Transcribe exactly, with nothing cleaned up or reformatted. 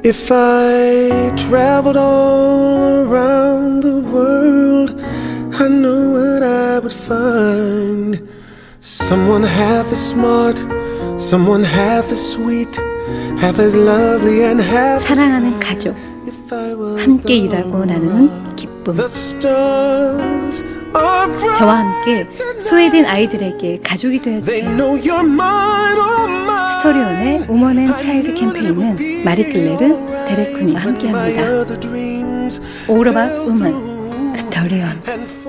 If I traveled all around the world, I know what I would find. Someone half as smart, someone half as sweet, half as lovely and half 사랑하는 가족, 함께 일하고 나누는 기쁨. 저와 함께 소외된 아이들에게 가족이 되어주세요. 스토리온의 우먼 앤 차일드 캠페인은 마리클레르, 데레쿠니와 함께합니다. All about women, 스토리온.